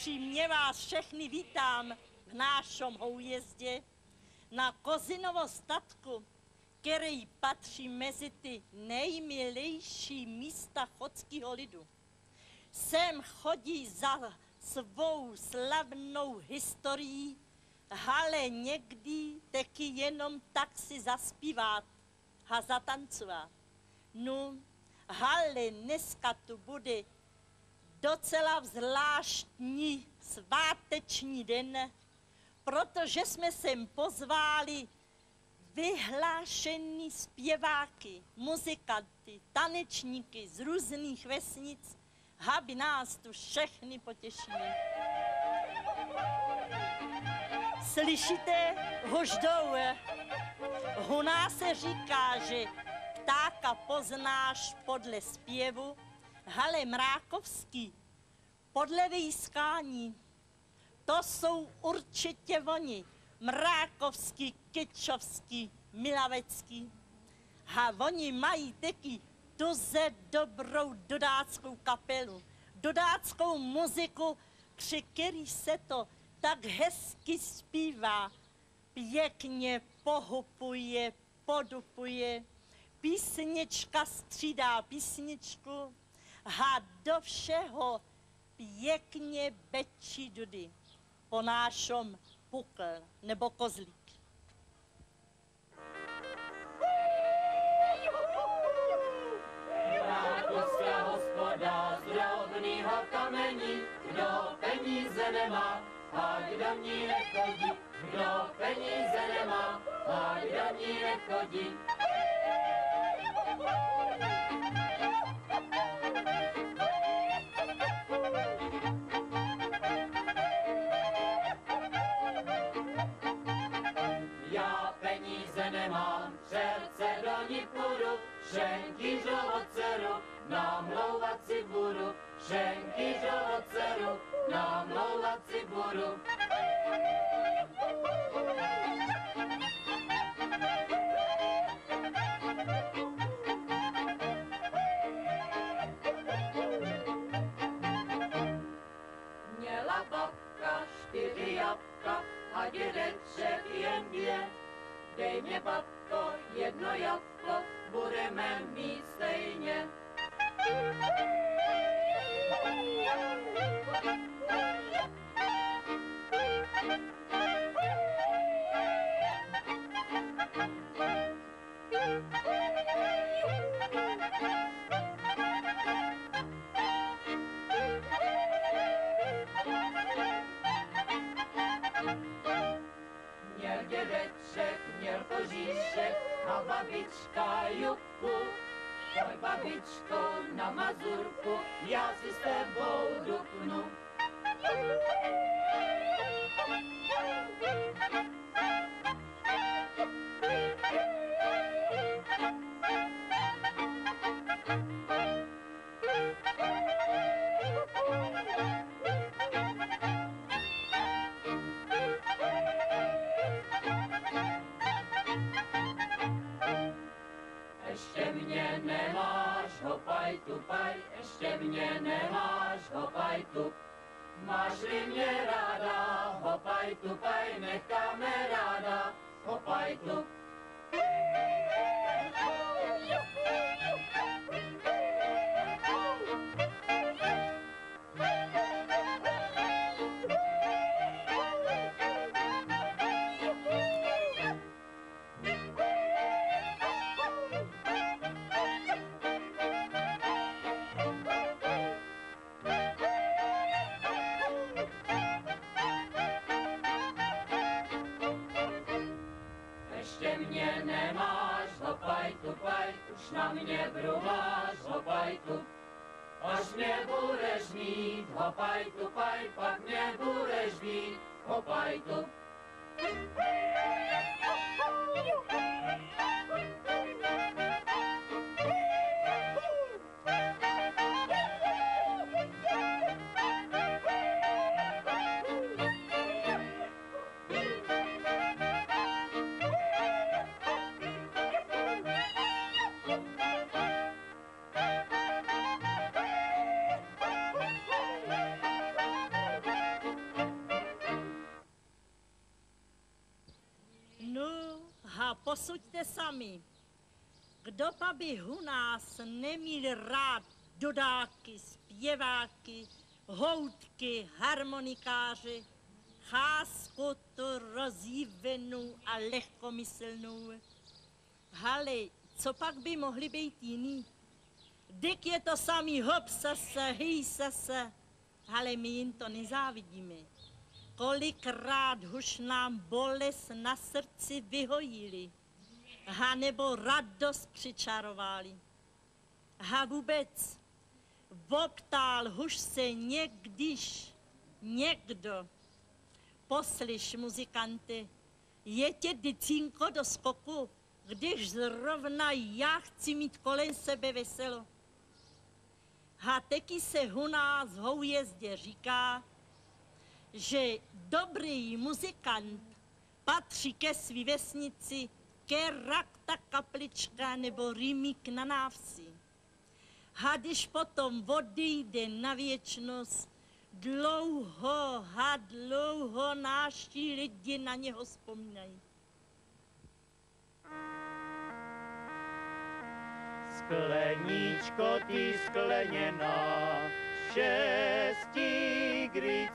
Upřímně vás všechny vítám v našem houjezdě na Kozinovo statku, který patří mezi ty nejmilejší místa chodského lidu. Sem chodí za svou slavnou historií, ale někdy taky jenom tak si zaspívat a zatancovat. No, ale dneska tu bude docela zvláštní sváteční den, protože jsme sem pozvali vyhlášený zpěváky, muzikanty, tanečníky z různých vesnic, aby nás tu všechny potěšili. Slyšíte, hož jdou? U nás se říká, že ptáka poznáš podle zpěvu, ale mrákovský podle výskání. To jsou určitě oni, mrákovský, kyčovský, milavecký. A oni mají taky tuze dobrou dodáckou kapelu, dodáckou muziku, při který se to tak hezky zpívá, pěkně pohupuje, podupuje, písnička střídá písničku a do všeho pěkně bečí dudy. Po našem pukl nebo kozlík. Mrákovská hospoda z drobnýho kamení, kdo peníze nemá a kdo ní nechodí, kdo peníze nemá a kdo ní nechodí. Já peníze nemám, přece do ní půjdu, Šenkýřovo dceru namlouvat si budu, Šenkýřovo dceru namlouvat si budu. Měla babka 4 jabka a dědeček jen 2. Dej mě, babko, 1 jabko, budeme mít stejně. Měl dědeček, měl kožíšek a babička juku. Pojď, babičko, na mazurku, já si s tebou dupnu. Ještě mě nemáš, hopaj tupaj, ještě mě nemáš, hopaj tup. Máš-li mě ráda, hopaj tupaj, necháme ráda, hopaj tup. Ještě mě nemáš, hopaj tupaj, už na mě brumáš, hopaj tup. Až mě budeš mít, hopaj tupaj, pak mě budeš mít, hopaj tup. posuďte sami. Kdo pa by u nás neměl rád dodáky, zpěváky, houtky, harmonikáře, cháskotu rozjívenou a lehkomyslnou. Hale, co pak by mohli být jiný? Dyk je to samý hop sase, hej sase, ale my jim to nezávidíme. Kolikrát už nám bolest na srdci vyhojili, a nebo radost přičarovali. A vůbec optal už se někdo, poslyš muzikante, je tě dycínko do skoku, když zrovna já chci mít kolem sebe veselo. A taky se u nás v Houjezdě říká, že dobrý muzikant patří ke svý vesnici, ke rakta kaplička nebo rýmík na návsi. A když potom odejde na věčnost, dlouho náští lidi na něho vzpomínají. Skleníčko ty skleněná, šestí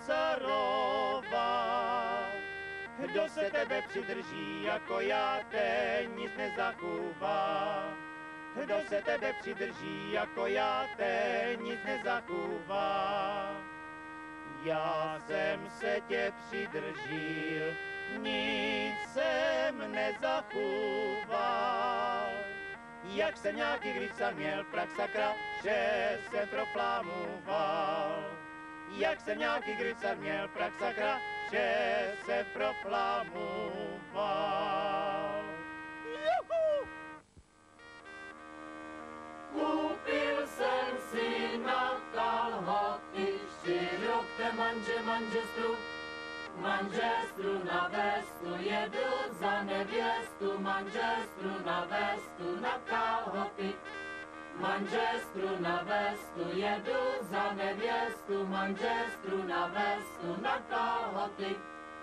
Grycarová. Kdo se tebe přidrží, jako já, ten nic nezachová. Kdo se tebe přidrží, jako já, ten nic nezachová. Já jsem se tě přidržil, nic jsem nezachoval. Jak jsem nějaký Grycar měl, prak sakra, že jsem proflamoval. Jak jsem nějaký Grycar měl, prak sakra, že jsem proflamoval. Juhu! Koupil jsem si na kalhoty, 4 roky manžestru na vestu, jedu za nevěstu, manžestru na vestu, na kalhoty. Manžestru na vestu, jedu za nevěstu, manžestru na vestu, na kalhoty.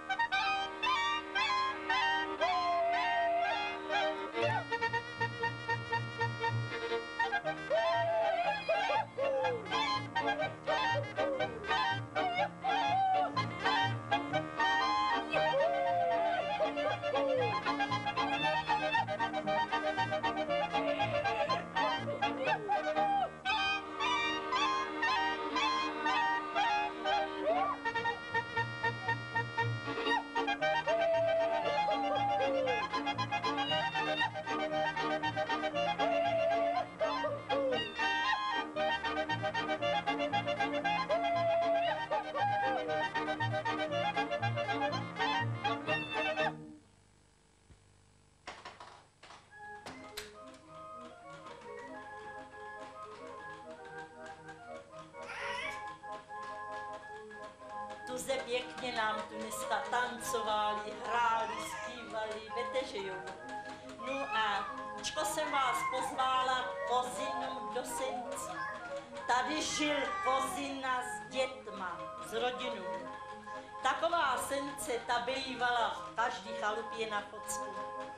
Tuze pěkně nám tu dneska tancovali, hráli, zpívali, víte, že jo. No a čko jsem vás pozvala Kozinou do Sencí. Tady žil Kozina s dětma, s rodinou. Taková Sence, ta bývala v každý chalupě na Chocku.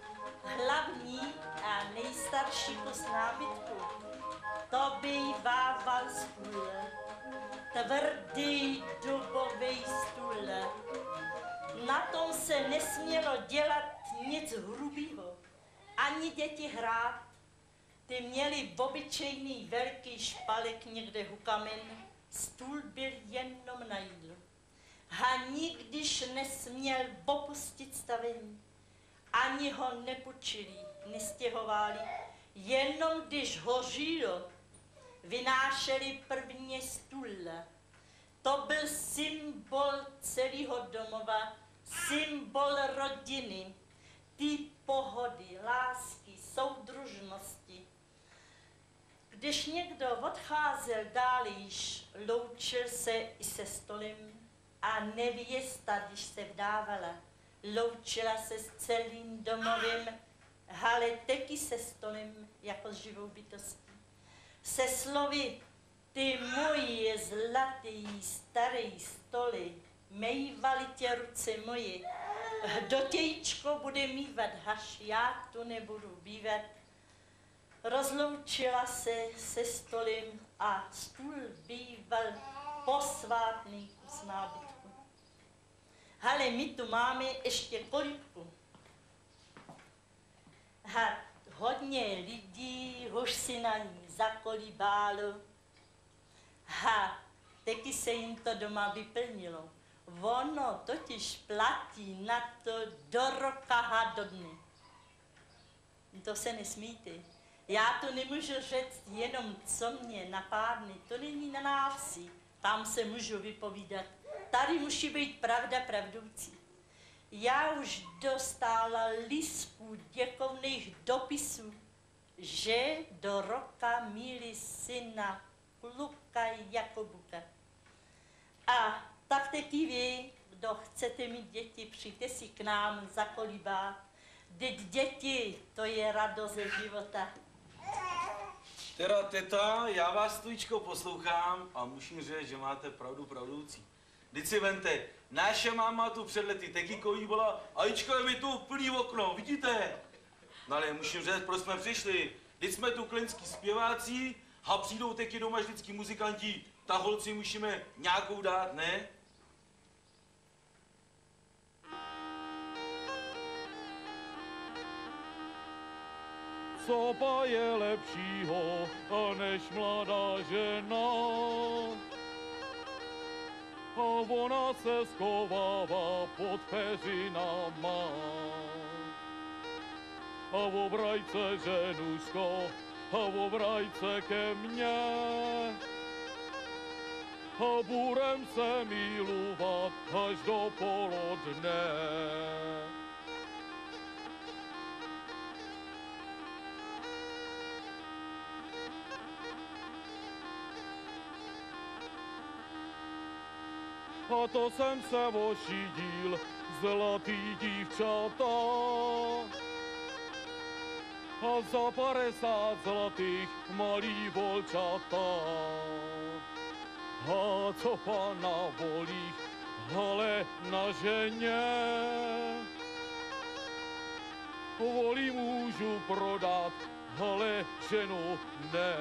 Hlavní a nejstarší kus nábytku, to bývával stůl. Tvrdý dubový stůl. Na tom se nesmělo dělat nic hrubýho, ani děti hrát. Ty měli obyčejný velký špalek někde u kamen, stůl byl jenom na jídlo. A nikdyž nesměl opustit stavení, ani ho nepůjčili, nestěhovali, jenom když hořilo, vynášeli prvně stůl. To byl symbol celého domova, symbol rodiny, ty pohody, lásky, soudružnosti. Když někdo odcházel dál již, loučil se i se stolem a nevěsta, když se vdávala, loučila se s celým domovem, ale taky se stolem jako s živou bytostí. Se slovy, ty moje zlatý starý stoly, mejvaly tě ruce moje, Dotějčko bude mývat haš, já tu nebudu bývat. Rozloučila se stolem a stůl býval posvátný kus nábytku. Ale my tu máme ještě kolibku. A hodně lidí už si na ní zakolíbálo. A taky se jim to doma vyplnilo. Ono totiž platí na to do roka a do dny. To se nesmíte. Já to nemůžu říct jenom, co mě napadne. To není na návsi. Tam se můžu vypovídat. Tady musí být pravda pravdoucí. Já už dostala listů děkovných dopisů, že do roka míli syna kluka Jakobuka. A tak taky vy, kdo chcete mít děti, přijďte si k nám zakolíbat. Vždyť děti, to je radost ze života. Teda teta, já vás stojíčko poslouchám a musím říct, že máte pravdu pravdoucí. Vždyť si vente, naše máma tu před lety taky kolíbala, ajíčko je mi tu plný okno, vidíte? No ale musím říct, proč jsme přišli. Vždyť jsme tu klenský zpěváci a přijdou taky doma vždycky muzikanti, ta holci musíme nějakou dát, ne? Co pa je lepšího než mladá žena? A ona se schovává pod peřinama. A obrajce, ženuško, a obrajce ke mně. A budem se milovat až do polodne. A to jsem se ošidil, zlatý dívčata. A za 50 zlatých malý volčata. A co pana volí, ale na ženě. Volí můžu prodat, ale ženu ne.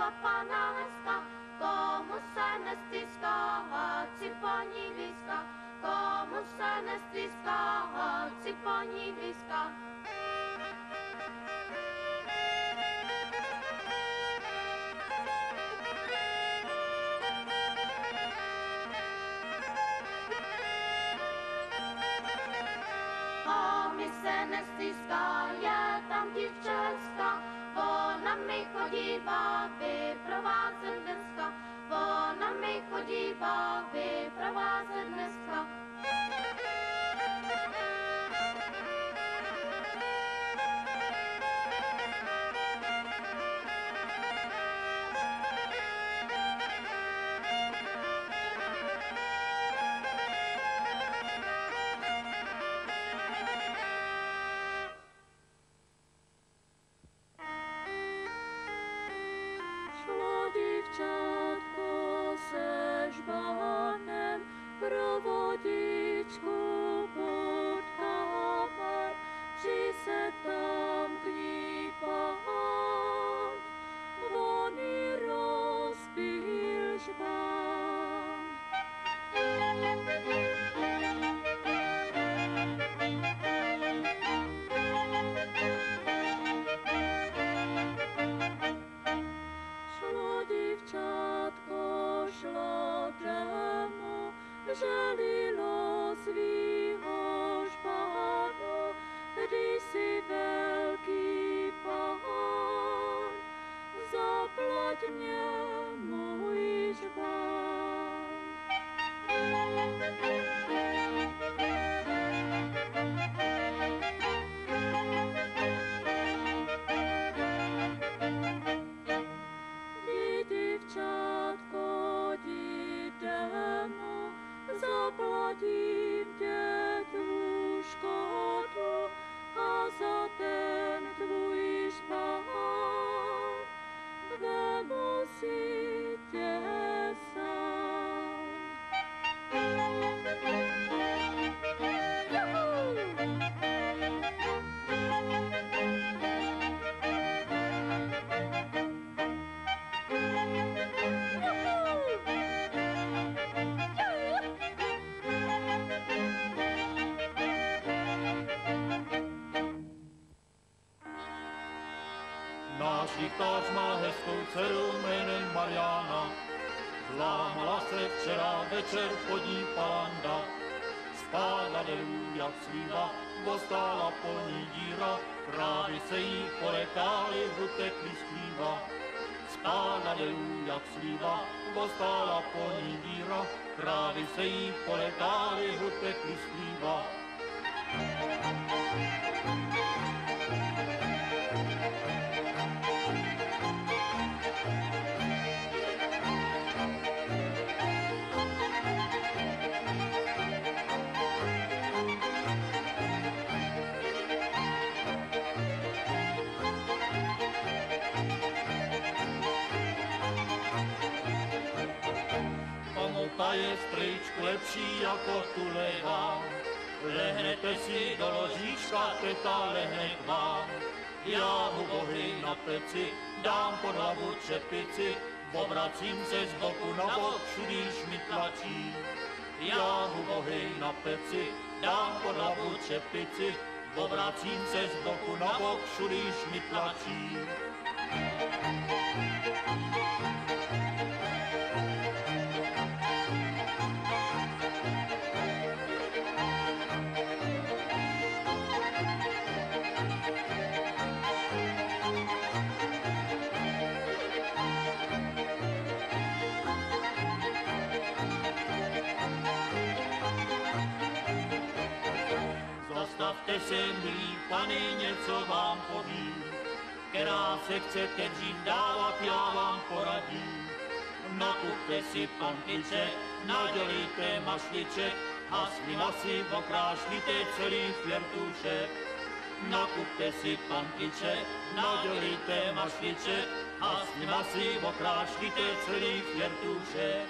šlapaná hezka, komu se nestýská, si po ní blízka, komu se nestýská, si po ní blízka. Mi se nestýská, je tam dívče hezka, ona mi chodívá vyprovázet dneska, ona mi chodívá vyprovázet dneska. Dívčátko se žbánem pro vodičku potkávat, při se tam k ní pán, on ji rozpíl žbán. Dívčátko šlo domů, žalilo svýho žbánu, když si velký pán, zaplať mě můj žbán. Dívčátko, jdi domů, zaplatím tě tvou škodu a za ten tvůj žbán vemu si tě sám. Náš rychtář má hezkou dceru jménem Mariana. Zlámala se včera večer pod ní palanda. Spála dolů jak sliva, dostala po ní díra, krávy se jí polekály, utekly z chlíva. Spála dolů jak sliva, dostala po ní díra, krávy se jí polekály, utekly z chlíva. Ta je strýčku lepší jako tu levá. Lehnete si do ložíčka, teta lehne k vám. Já mu bohy na peci, dám pod hlavu čepici, obracím se z boku na bok, všudíž mi tlačí. Já mu bohy na peci, dám pod hlavu čepici, obracím se z boku na bok, všudíž mi tlačí. Zastavte se, milí pany, něco vám povím, která se chcete dřív dávat, já vám poradím. Nakupte si pantiče, nadělíte mašliček a s nima si okrášlíte celý fjertušek. Nakupte si pantiče, nadělíte mašliček a s nima si okrášlíte celý fjertušek.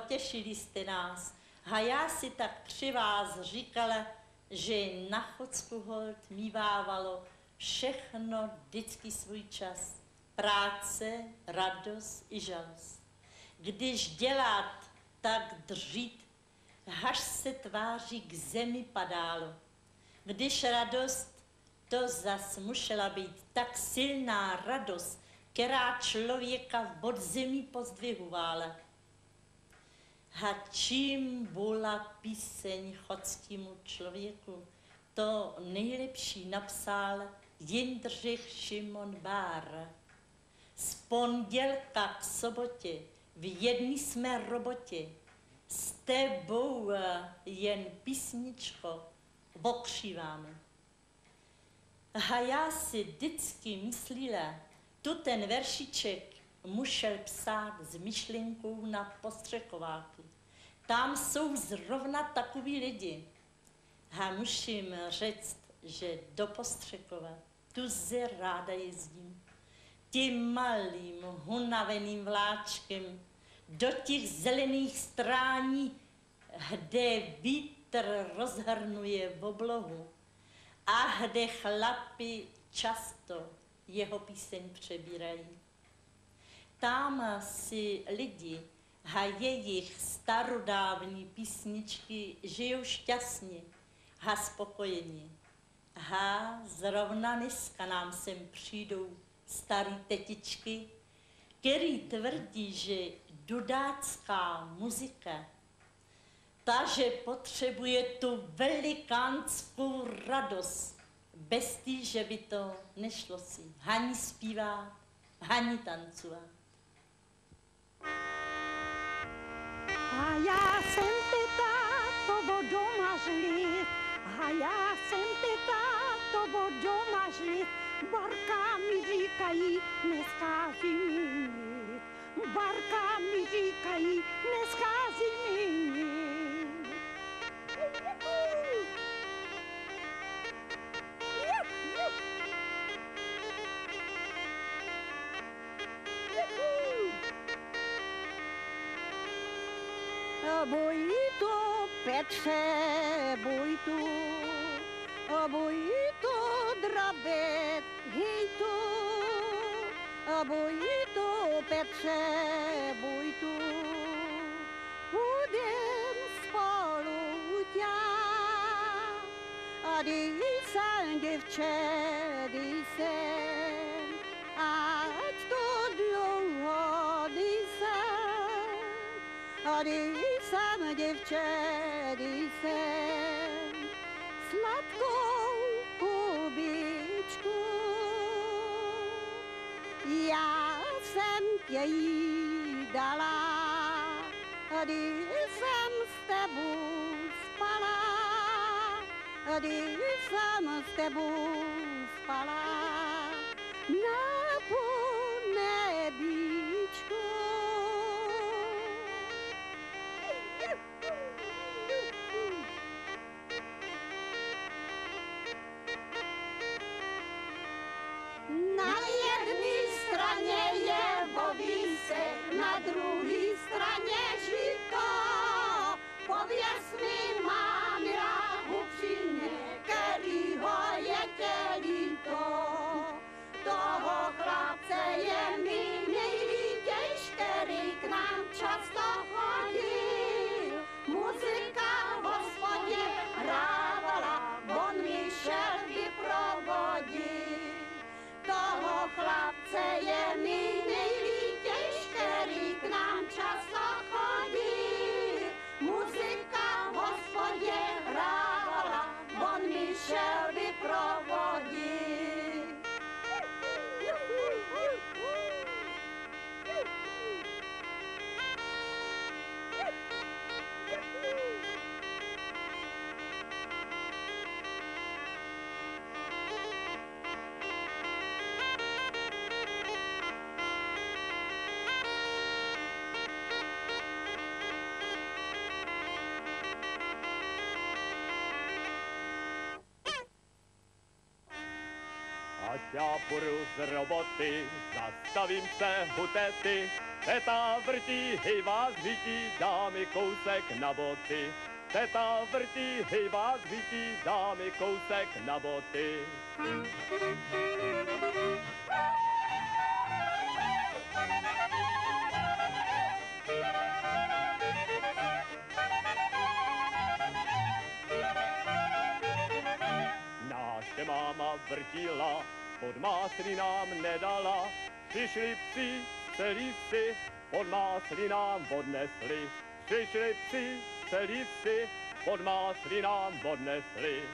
potěšili jste nás. A já si tak při vás říkala, že na Chodsku hold mívávalo všechno vždycky svůj čas. Práce, radost i žalost. Když dělat, tak držít, až se tváří k zemi padálo. Když radost, to zas musela být tak silná radost, která člověka v podzemí pozdvihovala. A čím byla píseň chodskému člověku, to nejlepší napsal Jindřich Šimon Bára. Z pondělka k sobotě v jedný jsme robotě, s tebou jen písničko okříváme. A já si vždycky myslela, tu ten veršiček musel psát s myšlenkou na postřekováky. Tam jsou zrovna takový lidi. A musím říct, že do Postřekova tuze ráda jezdím. Tím malým, hunaveným vláčkem do těch zelených strání, kde vítr rozhrnuje v oblohu a kde chlapi často jeho píseň přebírají. Tam si lidi a jejich starodávní písničky žijou šťastně a spokojeně. A zrovna dneska nám sem přijdou starý tetičky, který tvrdí, že dudácká muzika, ta, že potřebuje tu velikánskou radost, bez tí, že by to nešlo si ani zpívat, ani tancovat. A já jsem ty táto doma žlit, a já jsem ty táto doma žlit, barka mi říkají, neschází mi nic, barka mi říkají, neschází mi nic. Boj to, Petře, boj to, drabet, hej to, boj to, Petře, boj to, budem spolu tě, a dej sem, děvče, dej sem, ať to dlouho dej sem, a dej sem, děvče, dej sem, sladkou hubičku. Já jsem tě jí dala, když jsem s tebou spala, když jsem s tebou spala na ponebíčku. Na jedné straně je bobíse, na druhé straně žito. Pověz mi, mám já upřímně, kterýho je tě líto. Toho chlapce je mi nejlítějš, který k nám často chodil. Muzika v hospodě hrávala, on mi šel vyprovodit. Toho chlapce je mi nejlítějš, který k nám často chodí. Muzika v hospodě hrávala, on mi šel vyprovodit. Ať já půjdu z roboty, zastavím se hutety, Teta vrtí, hej vás vytí, dá mi kousek na boty. Teta vrtí, hej vás vytí, dá mi kousek na boty. Náště máma vrtila, pod másly nám nedala. Přišli psi, celý psi, pod másly nám odnesli. Přišli psi, celý psi, pod másly nám odnesli.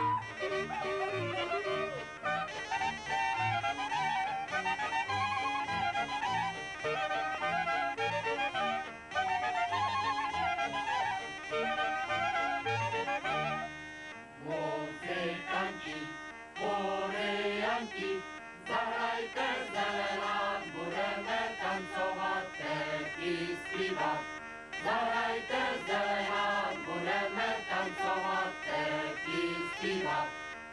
Muzikanti, furianti, zahrajte zelenák, budeme tancovat, teď i zpívat. Zahrajte zelenák, budeme tancovat, teď i zpívat.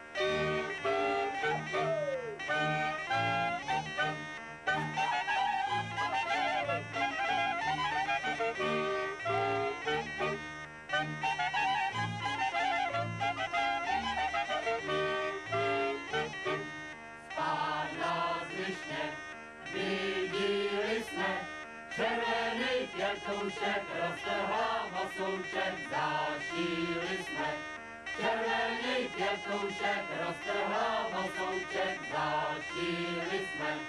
Spadla z lišně, viděli jsme, červený květoušek, roztrhla mosouček, zašíli jsme. Červený květoušek, roztrhla mosouček, zašíli jsme.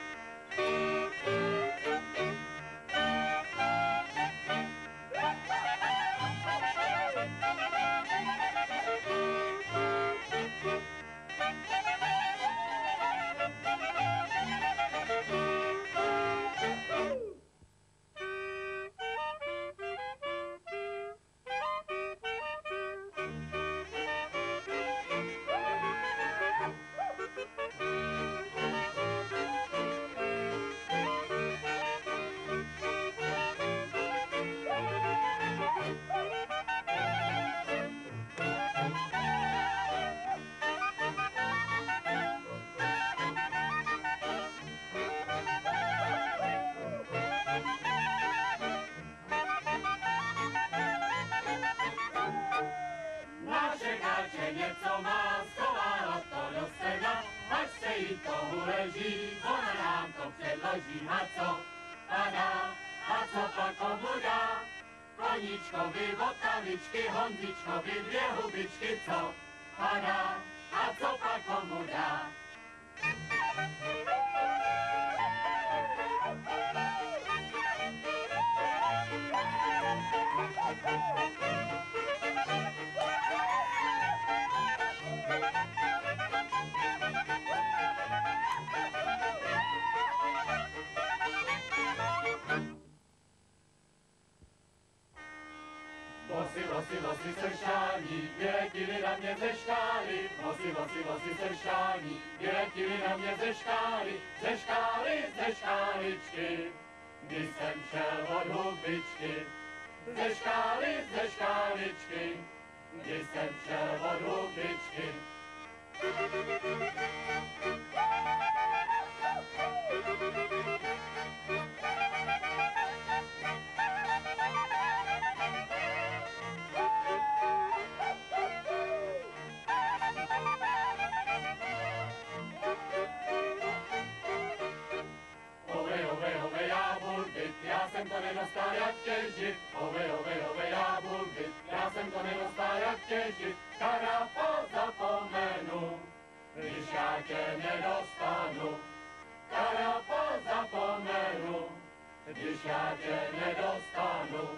Něco má schováno to do sena, až se jí to uleží, ona nám to předloží. A co padá, a co pak komu dá? Koníčkovi otavičky, Honzičkovi dvě hubičky, co padá, a co pak komu dá? Vosy sršání, vyletili na mě ze škály. Vosy sršání, vyletili na mě ze škáličky. Když jsem šel od hubičky, ze škáličky. Když jsem šel od hubičky. Já jsem to nedostal jak těžit, ove, já bulvit, já jsem to nedostal jak těžit, Karafo zapomenu, když já tě nedostanu. Karafo zapomenu, když já tě nedostanu.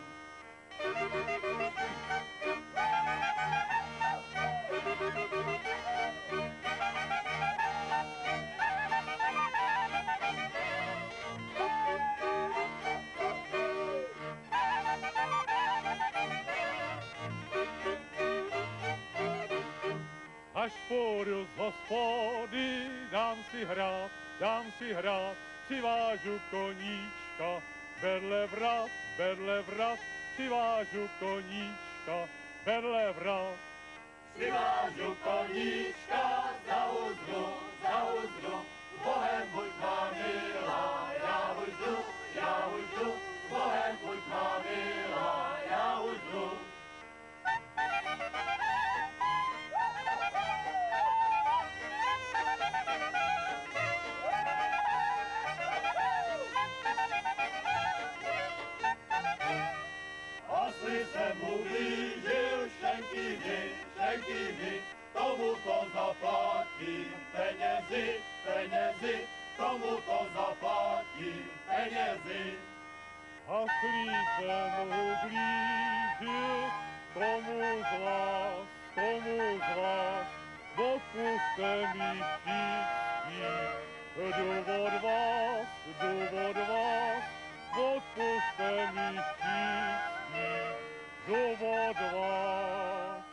Až půjdu z hospody, dám si hrát, přivážu koníčka, berle vrat, přivážu koníčka, berle vrat. Přivážu koníčka za uzdru, Bohem buď má milá, já už jdu, penězi. A chlí jsem ublížil komu z vás, odpuste mi všichni. Důvod vás, odpuste mi všichni. Důvod vás.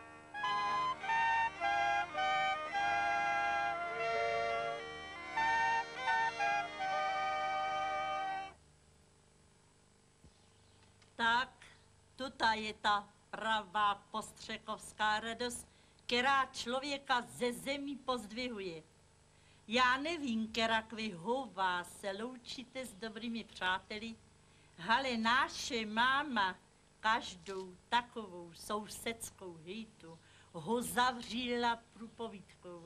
Tak, tuta je ta pravá postřekovská radost, která člověka ze zemí pozdvihuje. Já nevím, kerak vy hová se loučíte s dobrými přáteli, ale naše máma každou takovou sousedskou hejtu ho zavřela průpovídkou.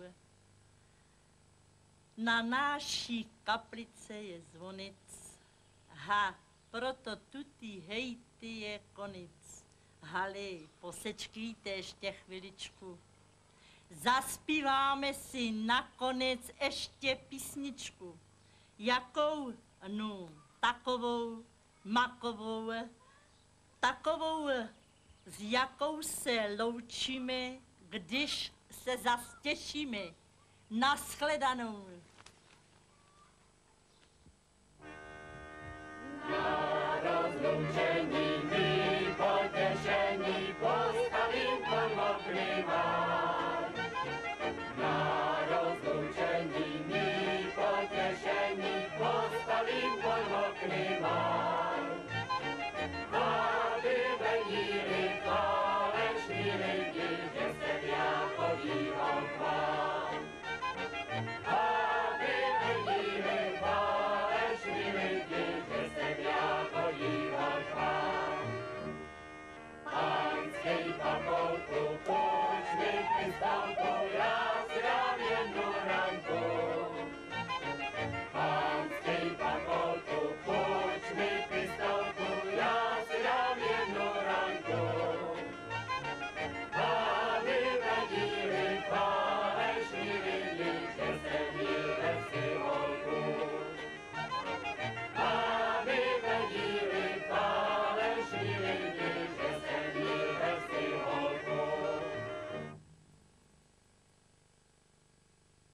Na naší kaplice je zvonec, proto tutý hejty je konec. Hali, posečkejte ještě chviličku. Zaspíváme si nakonec ještě písničku. Jakou? No, takovou, makovou, takovou, s jakou se loučíme, když se zas těšíme. Nashledanou. Na rozloučení my potěšení postavím podmoklý vár. Na rozloučení my potěšení postavím podmoklý vár.